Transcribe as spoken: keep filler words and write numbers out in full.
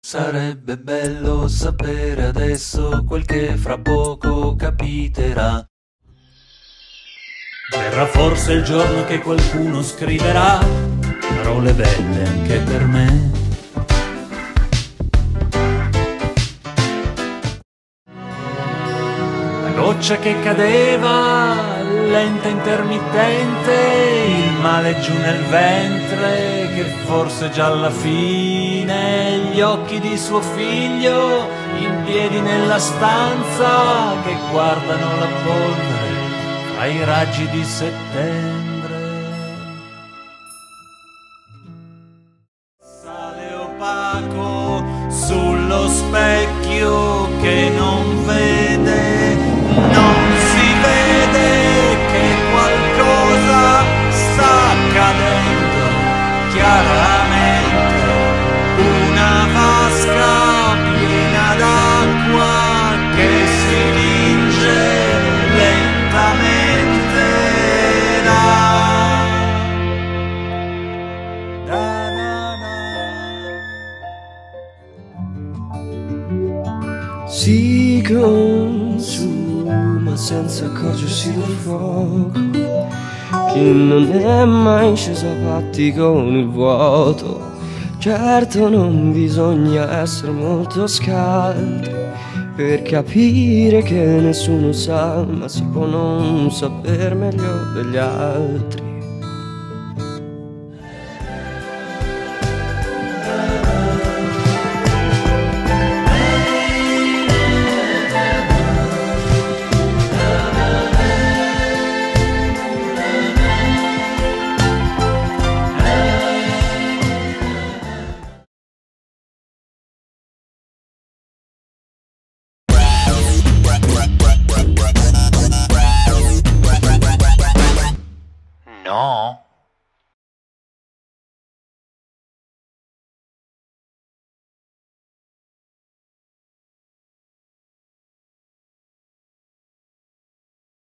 Sarebbe bello sapere adesso quel che fra poco capiterà. Verrà forse il giorno che qualcuno scriverà parole belle anche per me. La goccia che cadeva, lenta intermittente, il male giù nel ventre, che forse già alla fine, gli occhi di suo figlio in piedi nella stanza che guardano la polvere ai raggi di settembre. Sale opaco sullo specchio che non vede, non si vede che qualcosa sta accadendo chiaramente. Una vasca piena d'acqua che si tinge lentamente da, da, da, da. Si consuma senza accorgersi del fuoco, chi non è mai sceso a patti con il vuoto. Certo non bisogna essere molto scaldi per capire che nessuno sa, ma si può non saper meglio degli altri.